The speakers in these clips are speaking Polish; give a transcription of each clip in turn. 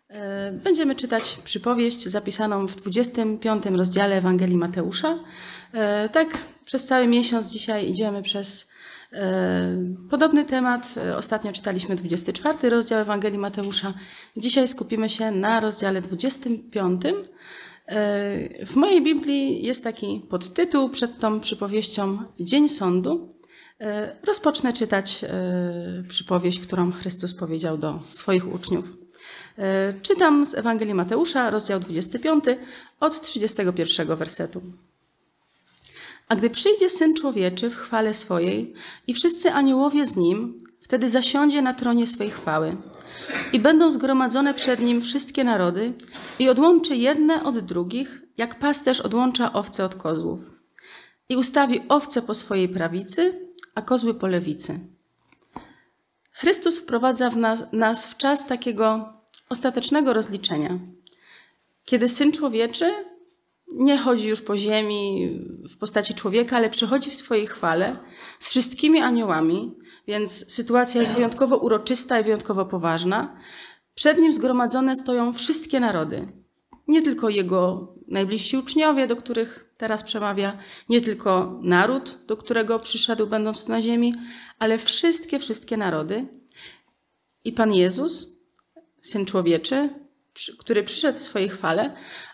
Będziemy czytać przypowieść zapisaną w 25 rozdziale Ewangelii Mateusza. Tak, przez cały miesiąc dzisiaj idziemy przez podobny temat. Ostatnio czytaliśmy 24 rozdział Ewangelii Mateusza. Dzisiaj skupimy się na rozdziale 25. W mojej Biblii jest taki podtytuł przed tą przypowieścią Dzień Sądu. Rozpocznę czytać przypowieść, którą Chrystus powiedział do swoich uczniów. Czytam z Ewangelii Mateusza, rozdział 25, od 31 wersetu. A gdy przyjdzie Syn Człowieczy w chwale swojej i wszyscy aniołowie z Nim, wtedy zasiądzie na tronie swej chwały. I będą zgromadzone przed Nim wszystkie narody i odłączy jedne od drugich, jak pasterz odłącza owce od kozłów. I ustawi owce po swojej prawicy, a kozły po lewicy. Chrystus wprowadza nas w czas takiego ostatecznego rozliczenia, kiedy Syn Człowieczy nie chodzi już po ziemi w postaci człowieka, ale przychodzi w swojej chwale z wszystkimi aniołami, więc sytuacja jest wyjątkowo uroczysta i wyjątkowo poważna. Przed Nim zgromadzone stoją wszystkie narody, nie tylko Jego najbliżsi uczniowie, do których teraz przemawia, nie tylko naród, do którego przyszedł będąc tu na ziemi, ale wszystkie narody. I Pan Jezus, Syn Człowieczy, który przyszedł w swojej chwale,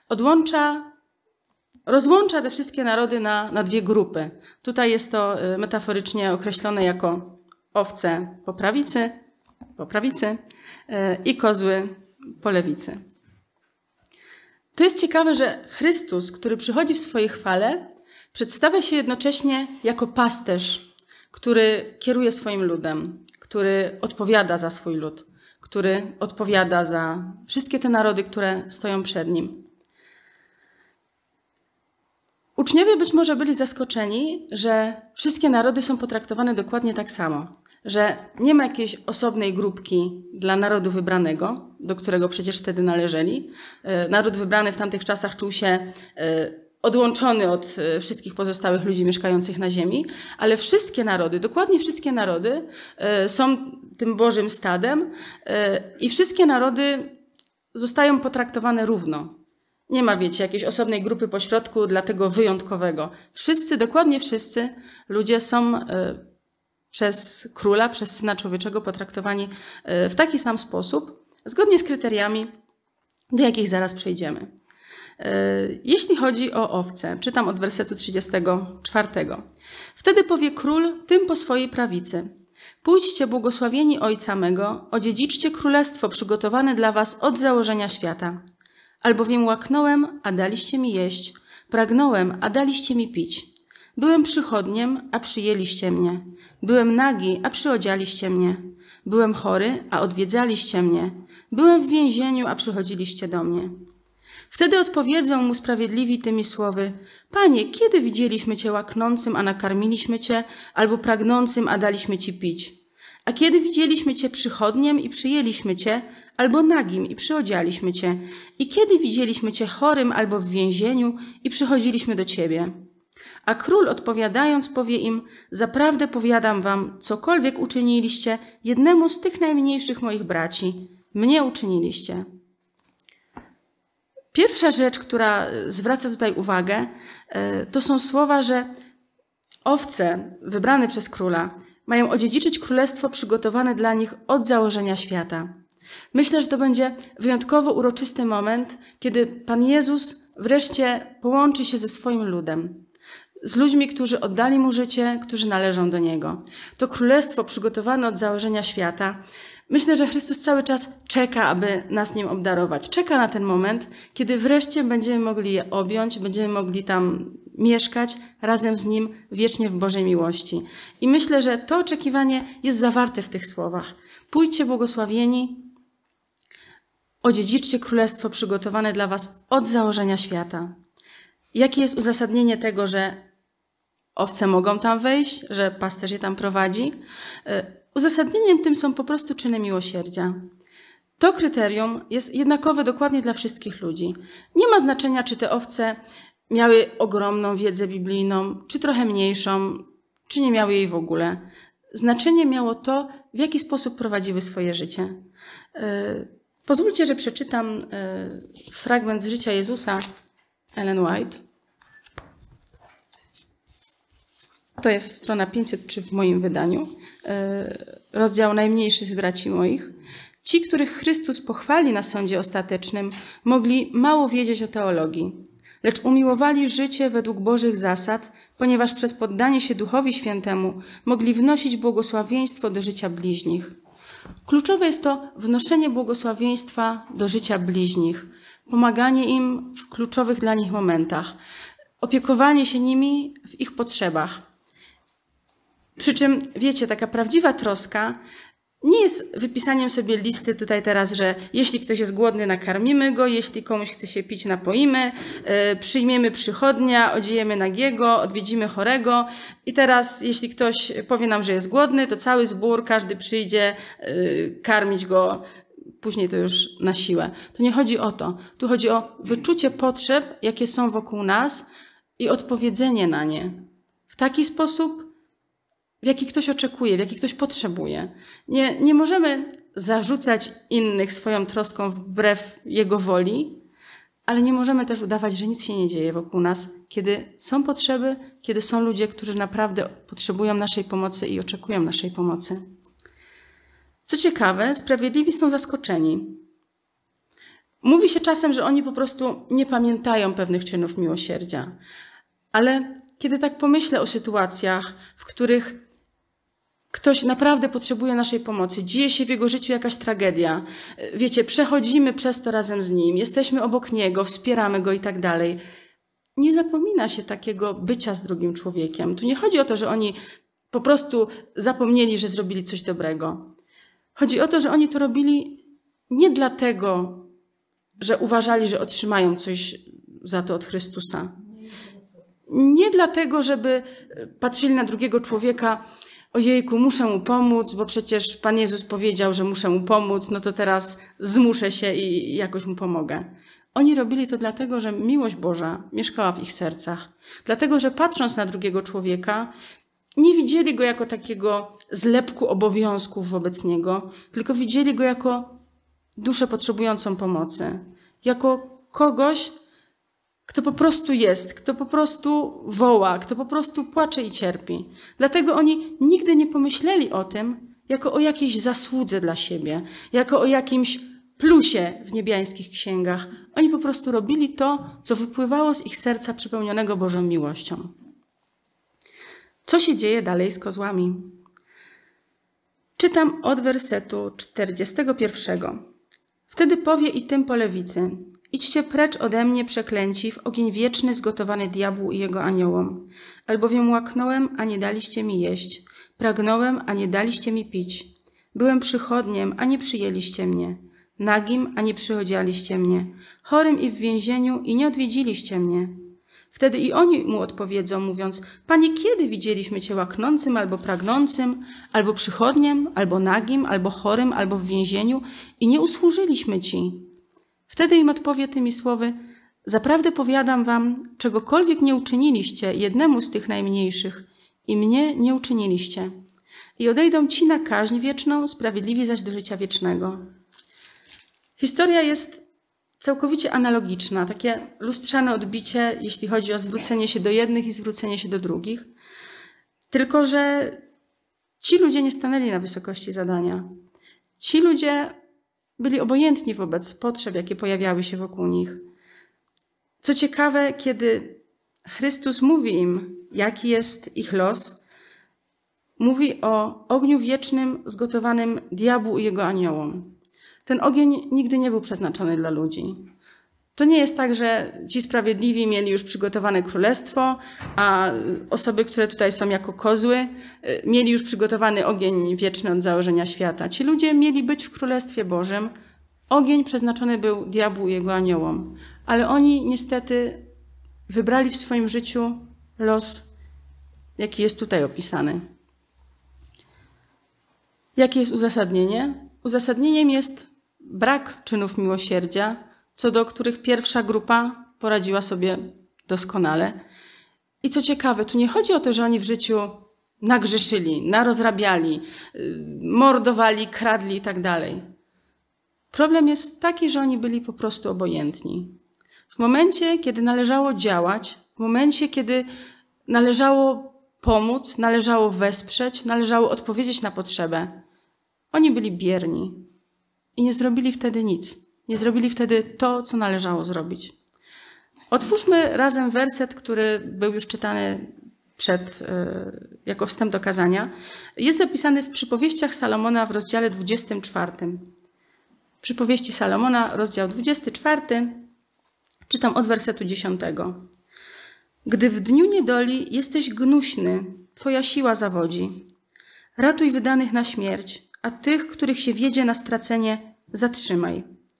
rozłącza te wszystkie narody na dwie grupy. Tutaj jest to metaforycznie określone jako owce po prawicy i kozły po lewicy. To jest ciekawe, że Chrystus, który przychodzi w swojej chwale, przedstawia się jednocześnie jako pasterz, który kieruje swoim ludem, który odpowiada za swój lud, który odpowiada za wszystkie te narody, które stoją przed Nim. Uczniowie być może byli zaskoczeni, że wszystkie narody są potraktowane dokładnie tak samo, że nie ma jakiejś osobnej grupki dla narodu wybranego, do którego przecież wtedy należeli. Naród wybrany w tamtych czasach czuł się odłączony od wszystkich pozostałych ludzi mieszkających na ziemi, ale wszystkie narody, dokładnie wszystkie narody są tym Bożym stadem i wszystkie narody zostają potraktowane równo. Nie ma, wiecie, jakiejś osobnej grupy pośrodku dla tego wyjątkowego. Wszyscy, dokładnie wszyscy ludzie są przez Króla, przez Syna Człowieczego potraktowani w taki sam sposób, zgodnie z kryteriami, do jakich zaraz przejdziemy. Jeśli chodzi o owce, czytam od wersetu 34. Wtedy powie Król tym po swojej prawicy: pójdźcie, błogosławieni Ojca mego, odziedziczcie królestwo przygotowane dla was od założenia świata. Albowiem łaknąłem, a daliście mi jeść, pragnąłem, a daliście mi pić. Byłem przychodniem, a przyjęliście mnie. Byłem nagi, a przyodzialiście mnie. Byłem chory, a odwiedzaliście mnie. Byłem w więzieniu, a przychodziliście do mnie. Wtedy odpowiedzą mu sprawiedliwi tymi słowy: Panie, kiedy widzieliśmy Cię łaknącym, a nakarmiliśmy Cię, albo pragnącym, a daliśmy Ci pić? A kiedy widzieliśmy Cię przychodniem i przyjęliśmy Cię, albo nagim i przyodzialiśmy Cię? I kiedy widzieliśmy Cię chorym albo w więzieniu i przychodziliśmy do Ciebie? A król odpowiadając powie im: zaprawdę powiadam wam, cokolwiek uczyniliście jednemu z tych najmniejszych moich braci, mnie uczyniliście. Pierwsza rzecz, która zwraca tutaj uwagę, to są słowa, że owce wybrane przez króla mają odziedziczyć królestwo przygotowane dla nich od założenia świata. Myślę, że to będzie wyjątkowo uroczysty moment, kiedy Pan Jezus wreszcie połączy się ze swoim ludem, z ludźmi, którzy oddali Mu życie, którzy należą do Niego. To królestwo przygotowane od założenia świata. Myślę, że Chrystus cały czas czeka, aby nas nim obdarować. Czeka na ten moment, kiedy wreszcie będziemy mogli je objąć, będziemy mogli tam mieszkać razem z Nim wiecznie w Bożej miłości. I myślę, że to oczekiwanie jest zawarte w tych słowach. Pójdźcie błogosławieni, odziedziczcie królestwo przygotowane dla was od założenia świata. Jakie jest uzasadnienie tego, że owce mogą tam wejść, że pasterz je tam prowadzi? Uzasadnieniem tym są po prostu czyny miłosierdzia. To kryterium jest jednakowe dokładnie dla wszystkich ludzi. Nie ma znaczenia, czy te owce miały ogromną wiedzę biblijną, czy trochę mniejszą, czy nie miały jej w ogóle. Znaczenie miało to, w jaki sposób prowadziły swoje życie. Pozwólcie, że przeczytam fragment z życia Jezusa Ellen White. To jest strona 503 w moim wydaniu. Rozdział najmniejszy z braci moich. Ci, których Chrystus pochwali na sądzie ostatecznym, mogli mało wiedzieć o teologii, lecz umiłowali życie według Bożych zasad, ponieważ przez poddanie się Duchowi Świętemu mogli wnosić błogosławieństwo do życia bliźnich. Kluczowe jest to wnoszenie błogosławieństwa do życia bliźnich, pomaganie im w kluczowych dla nich momentach, opiekowanie się nimi w ich potrzebach. Przy czym, wiecie, taka prawdziwa troska nie jest wypisaniem sobie listy tutaj teraz, że jeśli ktoś jest głodny, nakarmimy go, jeśli komuś chce się pić, napoimy, przyjmiemy przychodnia, odziejemy nagiego, odwiedzimy chorego i teraz jeśli ktoś powie nam, że jest głodny, to cały zbór, każdy przyjdzie karmić go, później to już na siłę. Tu nie chodzi o to. Tu chodzi o wyczucie potrzeb, jakie są wokół nas i odpowiedzenie na nie w taki sposób, w jaki ktoś oczekuje, w jaki ktoś potrzebuje. Nie możemy zarzucać innych swoją troską wbrew jego woli, ale nie możemy też udawać, że nic się nie dzieje wokół nas, kiedy są potrzeby, kiedy są ludzie, którzy naprawdę potrzebują naszej pomocy i oczekują naszej pomocy. Co ciekawe, sprawiedliwi są zaskoczeni. Mówi się czasem, że oni po prostu nie pamiętają pewnych czynów miłosierdzia. Ale kiedy tak pomyślę o sytuacjach, w których ktoś naprawdę potrzebuje naszej pomocy, dzieje się w jego życiu jakaś tragedia, wiecie, przechodzimy przez to razem z nim, jesteśmy obok niego, wspieramy go i tak dalej. Nie zapomina się takiego bycia z drugim człowiekiem. Tu nie chodzi o to, że oni po prostu zapomnieli, że zrobili coś dobrego. Chodzi o to, że oni to robili nie dlatego, że uważali, że otrzymają coś za to od Chrystusa. Nie dlatego, żeby patrzyli na drugiego człowieka, ojejku, muszę mu pomóc, bo przecież Pan Jezus powiedział, że muszę mu pomóc, no to teraz zmuszę się i jakoś mu pomogę. Oni robili to dlatego, że miłość Boża mieszkała w ich sercach. Dlatego, że patrząc na drugiego człowieka, nie widzieli go jako takiego zlepku obowiązków wobec niego, tylko widzieli go jako duszę potrzebującą pomocy. Jako kogoś, kto po prostu jest, kto po prostu woła, kto po prostu płacze i cierpi. Dlatego oni nigdy nie pomyśleli o tym jako o jakiejś zasłudze dla siebie, jako o jakimś plusie w niebiańskich księgach. Oni po prostu robili to, co wypływało z ich serca przepełnionego Bożą miłością. Co się dzieje dalej z kozłami? Czytam od wersetu 41. Wtedy powie i tym po lewicy: idźcie precz ode mnie, przeklęci, w ogień wieczny zgotowany diabłu i jego aniołom. Albowiem łaknąłem, a nie daliście mi jeść. Pragnąłem, a nie daliście mi pić. Byłem przychodniem, a nie przyjęliście mnie. Nagim, a nie przychodzialiście mnie. Chorym i w więzieniu, i nie odwiedziliście mnie. Wtedy i oni mu odpowiedzą, mówiąc: Panie, kiedy widzieliśmy Cię łaknącym, albo pragnącym, albo przychodniem, albo nagim, albo chorym, albo w więzieniu i nie usłużyliśmy Ci? Wtedy im odpowie tymi słowy: zaprawdę powiadam wam, czegokolwiek nie uczyniliście jednemu z tych najmniejszych i mnie nie uczyniliście. I odejdą ci na kaźń wieczną, sprawiedliwi zaś do życia wiecznego. Historia jest całkowicie analogiczna, takie lustrzane odbicie, jeśli chodzi o zwrócenie się do jednych i zwrócenie się do drugich. Tylko że ci ludzie nie stanęli na wysokości zadania. Ci ludzie byli obojętni wobec potrzeb, jakie pojawiały się wokół nich. Co ciekawe, kiedy Chrystus mówi im, jaki jest ich los, mówi o ogniu wiecznym zgotowanym diabłu i jego aniołom. Ten ogień nigdy nie był przeznaczony dla ludzi. To nie jest tak, że ci sprawiedliwi mieli już przygotowane królestwo, a osoby, które tutaj są jako kozły, mieli już przygotowany ogień wieczny od założenia świata. Ci ludzie mieli być w Królestwie Bożym. Ogień przeznaczony był diabłu i jego aniołom. Ale oni niestety wybrali w swoim życiu los, jaki jest tutaj opisany. Jakie jest uzasadnienie? Uzasadnieniem jest brak czynów miłosierdzia, co do których pierwsza grupa poradziła sobie doskonale. I co ciekawe, tu nie chodzi o to, że oni w życiu nagrzeszyli, narozrabiali, mordowali, kradli i tak dalej. Problem jest taki, że oni byli po prostu obojętni. W momencie, kiedy należało działać, w momencie, kiedy należało pomóc, należało wesprzeć, należało odpowiedzieć na potrzebę, oni byli bierni i nie zrobili wtedy nic. Nie zrobili wtedy to, co należało zrobić. Otwórzmy razem werset, który był już czytany jako wstęp do kazania. Jest zapisany w Przypowieściach Salomona w rozdziale 24. Przypowieści Salomona, rozdział 24, czytam od wersetu 10. Gdy w dniu niedoli jesteś gnuśny, twoja siła zawodzi. Ratuj wydanych na śmierć, a tych, których się wiedzie na stracenie, zatrzymaj.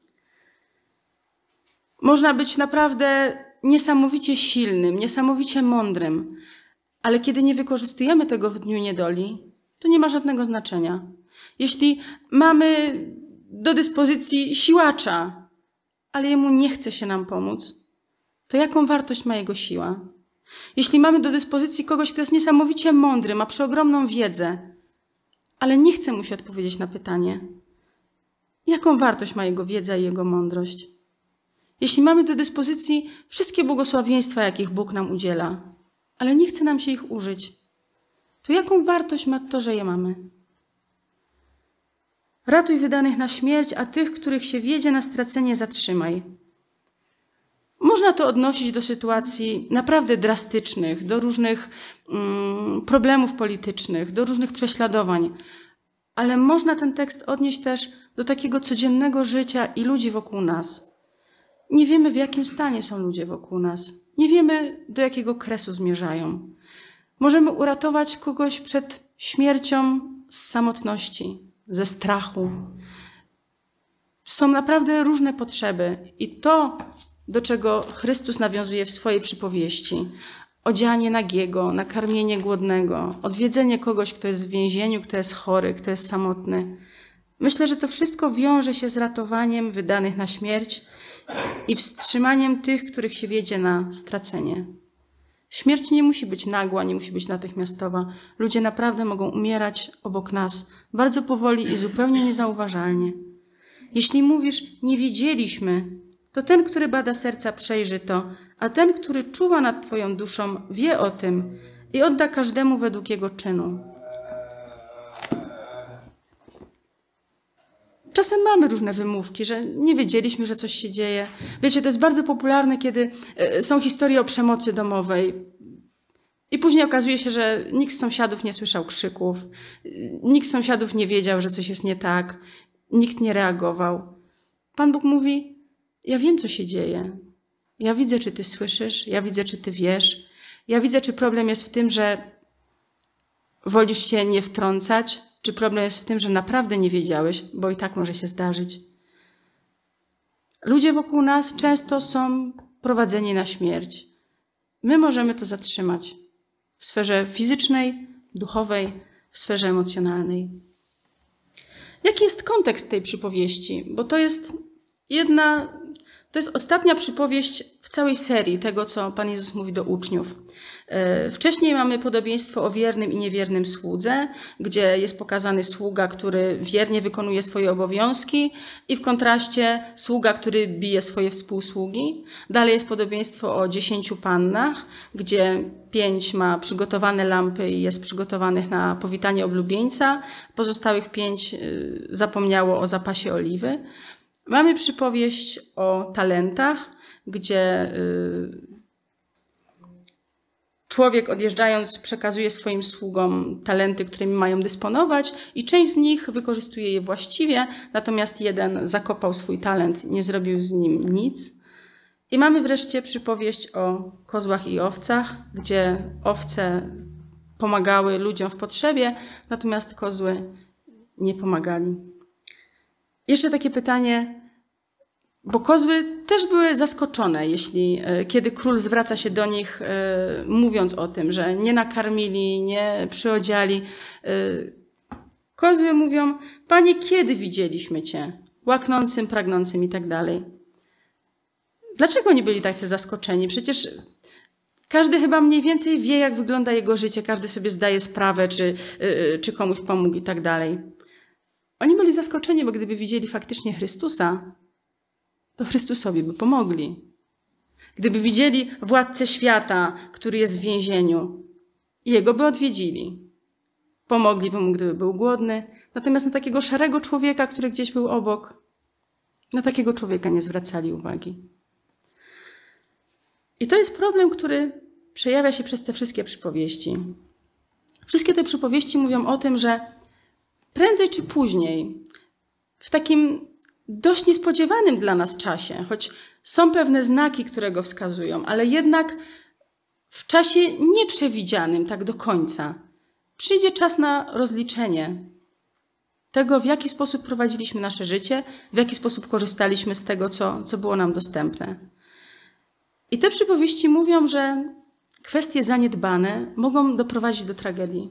Można być naprawdę niesamowicie silnym, niesamowicie mądrym, ale kiedy nie wykorzystujemy tego w dniu niedoli, to nie ma żadnego znaczenia. Jeśli mamy do dyspozycji siłacza, ale jemu nie chce się nam pomóc, to jaką wartość ma jego siła? Jeśli mamy do dyspozycji kogoś, kto jest niesamowicie mądry, ma przeogromną wiedzę, ale nie chce mu się odpowiedzieć na pytanie, jaką wartość ma jego wiedza i jego mądrość? Jeśli mamy do dyspozycji wszystkie błogosławieństwa, jakich Bóg nam udziela, ale nie chce nam się ich użyć, to jaką wartość ma to, że je mamy? Ratuj wydanych na śmierć, a tych, których się wiedzie na stracenie, zatrzymaj. Można to odnosić do sytuacji naprawdę drastycznych, do różnych problemów politycznych, do różnych prześladowań, ale można ten tekst odnieść też do takiego codziennego życia i ludzi wokół nas. Nie wiemy, w jakim stanie są ludzie wokół nas. Nie wiemy, do jakiego kresu zmierzają. Możemy uratować kogoś przed śmiercią z samotności, ze strachu. Są naprawdę różne potrzeby i to, do czego Chrystus nawiązuje w swojej przypowieści, odzianie nagiego, nakarmienie głodnego, odwiedzenie kogoś, kto jest w więzieniu, kto jest chory, kto jest samotny. Myślę, że to wszystko wiąże się z ratowaniem wydanych na śmierć i wstrzymaniem tych, których się wiedzie na stracenie. Śmierć nie musi być nagła, nie musi być natychmiastowa. Ludzie naprawdę mogą umierać obok nas bardzo powoli i zupełnie niezauważalnie. Jeśli mówisz, nie wiedzieliśmy, to ten, który bada serca, przejrzy to, a ten, który czuwa nad twoją duszą, wie o tym i odda każdemu według jego czynu. Czasem mamy różne wymówki, że nie wiedzieliśmy, że coś się dzieje. Wiecie, to jest bardzo popularne, kiedy są historie o przemocy domowej i później okazuje się, że nikt z sąsiadów nie słyszał krzyków, nikt z sąsiadów nie wiedział, że coś jest nie tak, nikt nie reagował. Pan Bóg mówi, ja wiem, co się dzieje. Ja widzę, czy ty słyszysz, ja widzę, czy ty wiesz. Ja widzę, czy problem jest w tym, że wolisz się nie wtrącać, czy problem jest w tym, że naprawdę nie wiedziałeś, bo i tak może się zdarzyć. Ludzie wokół nas często są prowadzeni na śmierć. My możemy to zatrzymać w sferze fizycznej, duchowej, w sferze emocjonalnej. Jaki jest kontekst tej przypowieści? Bo to jest ostatnia przypowieść w całej serii tego, co Pan Jezus mówi do uczniów. Wcześniej mamy podobieństwo o wiernym i niewiernym słudze, gdzie jest pokazany sługa, który wiernie wykonuje swoje obowiązki i w kontraście sługa, który bije swoje współsługi. Dalej jest podobieństwo o 10 pannach, gdzie 5 ma przygotowane lampy i jest przygotowanych na powitanie oblubieńca, pozostałych 5 zapomniało o zapasie oliwy. Mamy przypowieść o talentach, gdzie człowiek odjeżdżając przekazuje swoim sługom talenty, którymi mają dysponować i część z nich wykorzystuje je właściwie, natomiast jeden zakopał swój talent i nie zrobił z nim nic. I mamy wreszcie przypowieść o kozłach i owcach, gdzie owce pomagały ludziom w potrzebie, natomiast kozły nie pomagali. Jeszcze takie pytanie, bo kozły też były zaskoczone, kiedy król zwraca się do nich, mówiąc o tym, że nie nakarmili, nie przyodziali. Kozły mówią, Panie, kiedy widzieliśmy Cię? Łaknącym, pragnącym i tak dalej. Dlaczego oni byli tacy zaskoczeni? Przecież każdy chyba mniej więcej wie, jak wygląda jego życie, każdy sobie zdaje sprawę, czy komuś pomógł i tak dalej. Oni byli zaskoczeni, bo gdyby widzieli faktycznie Chrystusa, to Chrystusowi by pomogli. Gdyby widzieli władcę świata, który jest w więzieniu, jego by odwiedzili. Pomogliby mu, gdyby był głodny. Natomiast na takiego szarego człowieka, który gdzieś był obok, na takiego człowieka nie zwracali uwagi. I to jest problem, który przejawia się przez te wszystkie przypowieści. Wszystkie te przypowieści mówią o tym, że prędzej czy później, w takim dość niespodziewanym dla nas czasie, choć są pewne znaki, które go wskazują, ale jednak w czasie nieprzewidzianym tak do końca, przyjdzie czas na rozliczenie tego, w jaki sposób prowadziliśmy nasze życie, w jaki sposób korzystaliśmy z tego, co było nam dostępne. I te przypowieści mówią, że kwestie zaniedbane mogą doprowadzić do tragedii.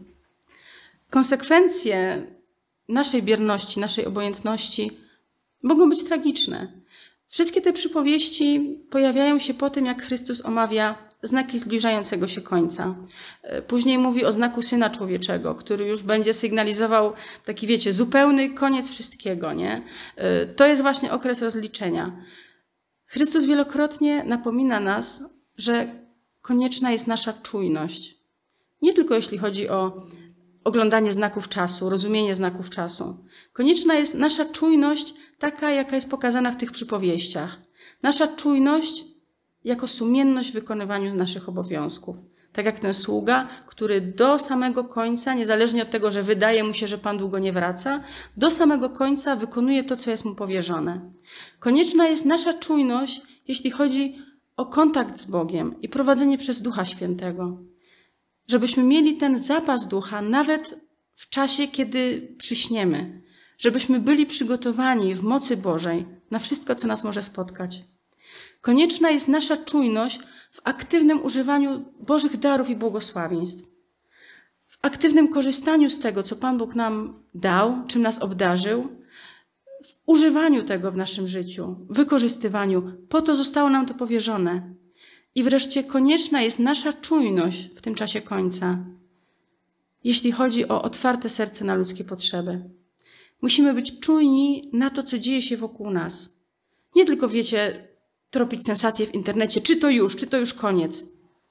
Konsekwencje naszej bierności, naszej obojętności mogą być tragiczne. Wszystkie te przypowieści pojawiają się po tym, jak Chrystus omawia znaki zbliżającego się końca. Później mówi o znaku Syna Człowieczego, który już będzie sygnalizował taki, wiecie, zupełny koniec wszystkiego, nie? To jest właśnie okres rozliczenia. Chrystus wielokrotnie napomina nas, że konieczna jest nasza czujność. Nie tylko jeśli chodzi o oglądanie znaków czasu, rozumienie znaków czasu. Konieczna jest nasza czujność taka, jaka jest pokazana w tych przypowieściach. Nasza czujność jako sumienność w wykonywaniu naszych obowiązków. Tak jak ten sługa, który do samego końca, niezależnie od tego, że wydaje mu się, że Pan długo nie wraca, do samego końca wykonuje to, co jest mu powierzone. Konieczna jest nasza czujność, jeśli chodzi o kontakt z Bogiem i prowadzenie przez Ducha Świętego. Żebyśmy mieli ten zapas ducha nawet w czasie, kiedy przyśniemy. Żebyśmy byli przygotowani w mocy Bożej na wszystko, co nas może spotkać. Konieczna jest nasza czujność w aktywnym używaniu Bożych darów i błogosławieństw. W aktywnym korzystaniu z tego, co Pan Bóg nam dał, czym nas obdarzył, w używaniu tego w naszym życiu, wykorzystywaniu. Po to zostało nam to powierzone. I wreszcie konieczna jest nasza czujność w tym czasie końca, jeśli chodzi o otwarte serce na ludzkie potrzeby. Musimy być czujni na to, co dzieje się wokół nas. Nie tylko, wiecie, tropić sensacje w internecie, czy to już koniec.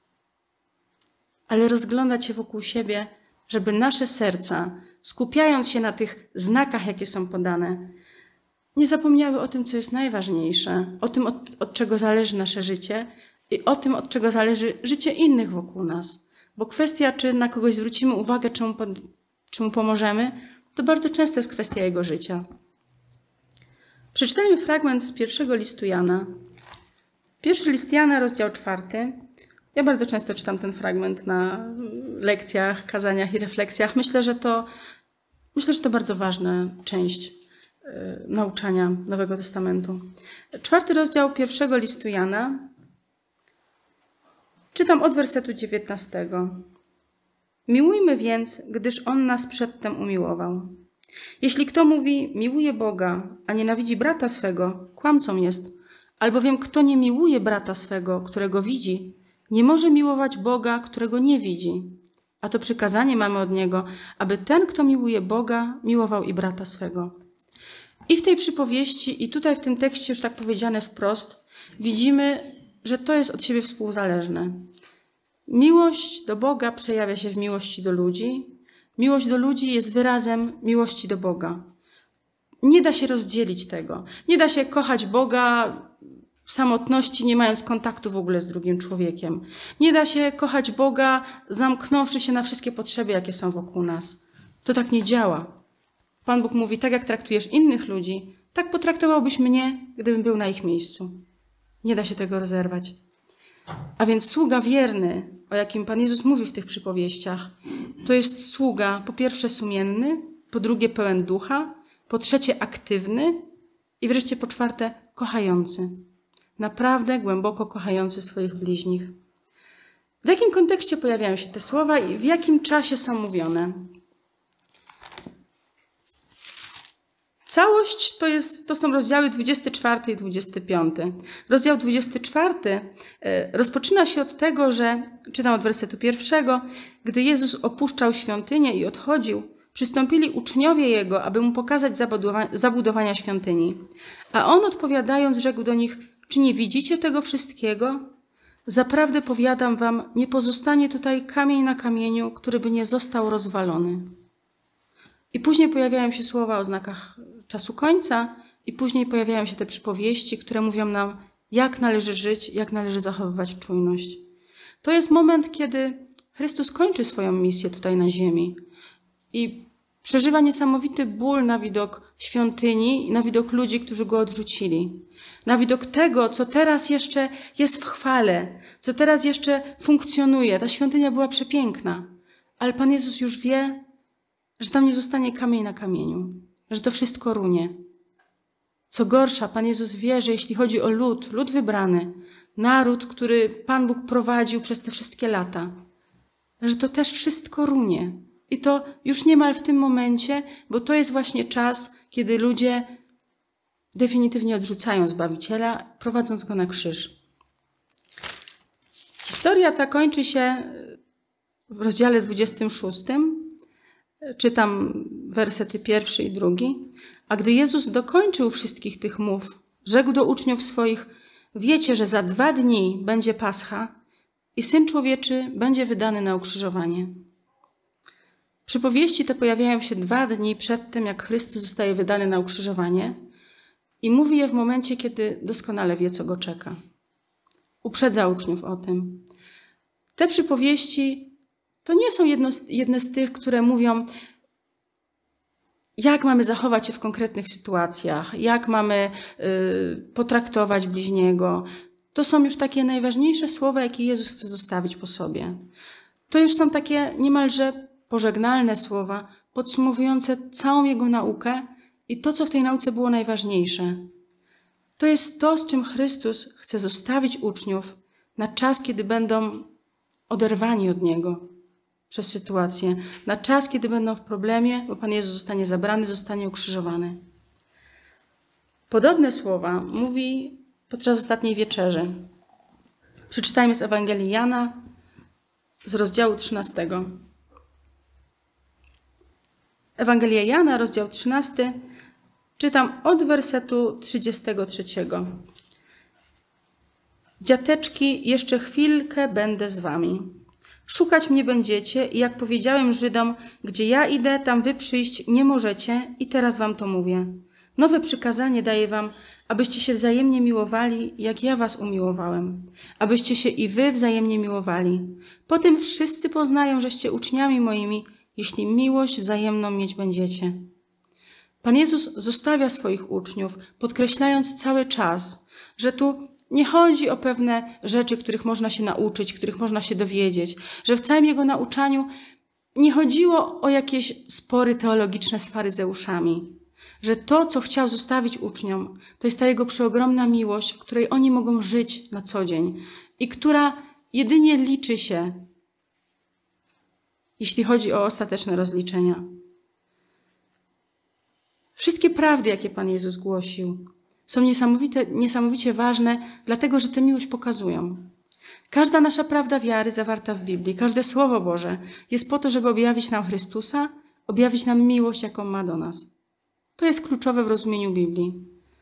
Ale rozglądać się wokół siebie, żeby nasze serca, skupiając się na tych znakach, jakie są podane, nie zapomniały o tym, co jest najważniejsze, o tym, od czego zależy nasze życie i o tym, od czego zależy życie innych wokół nas. Bo kwestia, czy na kogoś zwrócimy uwagę, czy mu pomożemy, to bardzo często jest kwestia jego życia. Przeczytajmy fragment z pierwszego listu Jana. Pierwszy list Jana, rozdział 4. Ja bardzo często czytam ten fragment na lekcjach, kazaniach i refleksjach. Myślę, że to bardzo ważna część nauczania Nowego Testamentu. 4 rozdział pierwszego listu Jana. Czytam od wersetu 19. Miłujmy więc, gdyż On nas przedtem umiłował. Jeśli kto mówi, miłuje Boga, a nienawidzi brata swego, kłamcą jest. Albowiem kto nie miłuje brata swego, którego widzi, nie może miłować Boga, którego nie widzi. A to przykazanie mamy od Niego, aby ten, kto miłuje Boga, miłował i brata swego. I w tej przypowieści, i tutaj w tym tekście już tak powiedziane wprost, widzimy, że to jest od siebie współzależne. Miłość do Boga przejawia się w miłości do ludzi. Miłość do ludzi jest wyrazem miłości do Boga. Nie da się rozdzielić tego. Nie da się kochać Boga w samotności, nie mając kontaktu w ogóle z drugim człowiekiem. Nie da się kochać Boga, zamknąwszy się na wszystkie potrzeby, jakie są wokół nas. To tak nie działa. Pan Bóg mówi, tak jak traktujesz innych ludzi, tak potraktowałbyś mnie, gdybym był na ich miejscu. Nie da się tego rozerwać. A więc sługa wierny, o jakim Pan Jezus mówi w tych przypowieściach, to jest sługa po pierwsze sumienny, po drugie pełen ducha, po trzecie aktywny i wreszcie po czwarte kochający. Naprawdę głęboko kochający swoich bliźnich. W jakim kontekście pojawiają się te słowa i w jakim czasie są mówione? Całość to są rozdziały 24 i 25. Rozdział 24 rozpoczyna się od tego, że, czytam od wersetu 1, gdy Jezus opuszczał świątynię i odchodził, przystąpili uczniowie Jego, aby Mu pokazać zabudowania świątyni. A On odpowiadając rzekł do nich: czy nie widzicie tego wszystkiego? Zaprawdę powiadam wam, nie pozostanie tutaj kamień na kamieniu, który by nie został rozwalony. I później pojawiają się słowa o znakach czasu końca i później pojawiają się te przypowieści, które mówią nam, jak należy żyć, jak należy zachowywać czujność. To jest moment, kiedy Chrystus kończy swoją misję tutaj na ziemi i przeżywa niesamowity ból na widok świątyni i na widok ludzi, którzy Go odrzucili. Na widok tego, co teraz jeszcze jest w chwale, co teraz jeszcze funkcjonuje. Ta świątynia była przepiękna, ale Pan Jezus już wie, że tam nie zostanie kamień na kamieniu, że to wszystko runie. Co gorsza, Pan Jezus wie, że jeśli chodzi o lud wybrany, naród, który Pan Bóg prowadził przez te wszystkie lata, że to też wszystko runie. I to już niemal w tym momencie, bo to jest właśnie czas, kiedy ludzie definitywnie odrzucają Zbawiciela, prowadząc Go na krzyż. Historia ta kończy się w rozdziale 26. Czytam wersety 1 i 2. A gdy Jezus dokończył wszystkich tych mów, rzekł do uczniów swoich: wiecie, że za 2 dni będzie Pascha i Syn Człowieczy będzie wydany na ukrzyżowanie. Przypowieści te pojawiają się 2 dni przed tym, jak Chrystus zostaje wydany na ukrzyżowanie i mówi je w momencie, kiedy doskonale wie, co go czeka. Uprzedza uczniów o tym. Te przypowieści to nie są jedne z tych, które mówią, jak mamy zachować się w konkretnych sytuacjach, jak mamy potraktować bliźniego. To są już takie najważniejsze słowa, jakie Jezus chce zostawić po sobie. To już są takie niemalże pożegnalne słowa, podsumowujące całą Jego naukę i to, co w tej nauce było najważniejsze. To jest to, z czym Chrystus chce zostawić uczniów na czas, kiedy będą oderwani od Niego przez sytuację, na czas, kiedy będą w problemie, bo Pan Jezus zostanie zabrany, zostanie ukrzyżowany. Podobne słowa mówi podczas ostatniej wieczerzy. Przeczytajmy z Ewangelii Jana z rozdziału 13. Ewangelia Jana, rozdział 13, czytam od wersetu 33. Dziateczki, jeszcze chwilkę będę z wami. Szukać mnie będziecie i jak powiedziałem Żydom, gdzie ja idę, tam wy przyjść nie możecie i teraz wam to mówię. Nowe przykazanie daję wam, abyście się wzajemnie miłowali, jak ja was umiłowałem. Abyście się i wy wzajemnie miłowali. Po tym wszyscy poznają, żeście uczniami moimi, jeśli miłość wzajemną mieć będziecie. Pan Jezus zostawia swoich uczniów, podkreślając cały czas, że tu nie chodzi o pewne rzeczy, których można się nauczyć, których można się dowiedzieć, że w całym Jego nauczaniu nie chodziło o jakieś spory teologiczne z faryzeuszami, że to, co chciał zostawić uczniom, to jest ta Jego przeogromna miłość, w której oni mogą żyć na co dzień i która jedynie liczy się, jeśli chodzi o ostateczne rozliczenia. Wszystkie prawdy, jakie Pan Jezus głosił, są niesamowicie ważne, dlatego że tę miłość pokazują. Każda nasza prawda wiary zawarta w Biblii, każde Słowo Boże jest po to, żeby objawić nam Chrystusa, objawić nam miłość, jaką ma do nas. To jest kluczowe w rozumieniu Biblii.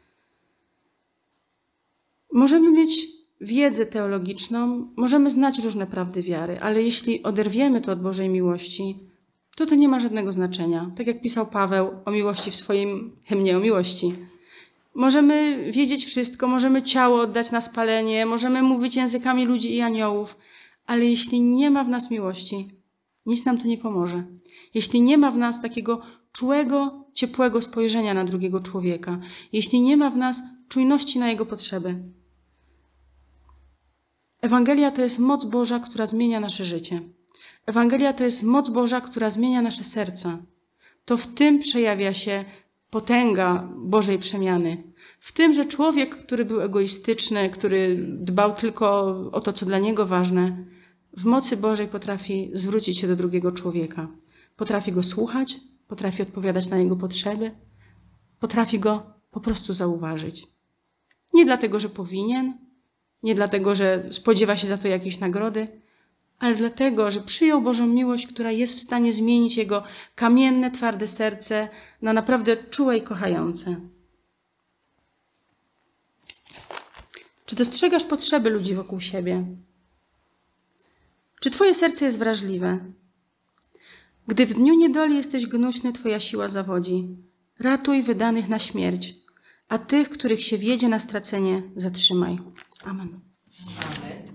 Możemy mieć wiedzę teologiczną, możemy znać różne prawdy wiary, ale jeśli oderwiemy to od Bożej miłości, to nie ma żadnego znaczenia. Tak jak pisał Paweł o miłości w swoim hymnie o miłości. Możemy wiedzieć wszystko, możemy ciało oddać na spalenie, możemy mówić językami ludzi i aniołów, ale jeśli nie ma w nas miłości, nic nam to nie pomoże. Jeśli nie ma w nas takiego czułego, ciepłego spojrzenia na drugiego człowieka, jeśli nie ma w nas czujności na jego potrzeby. Ewangelia to jest moc Boża, która zmienia nasze życie. Ewangelia to jest moc Boża, która zmienia nasze serca. To w tym przejawia się potęga Bożej przemiany. W tym, że człowiek, który był egoistyczny, który dbał tylko o to, co dla niego ważne, w mocy Bożej potrafi zwrócić się do drugiego człowieka. Potrafi go słuchać, potrafi odpowiadać na jego potrzeby, potrafi go po prostu zauważyć. Nie dlatego, że powinien, nie dlatego, że spodziewa się za to jakiejś nagrody, ale dlatego, że przyjął Bożą miłość, która jest w stanie zmienić jego kamienne, twarde serce na naprawdę czułe i kochające. Czy dostrzegasz potrzeby ludzi wokół siebie? Czy twoje serce jest wrażliwe? Gdy w dniu niedoli jesteś gnuśny, twoja siła zawodzi. Ratuj wydanych na śmierć, a tych, których się wiedzie na stracenie, zatrzymaj. Amen. Amen.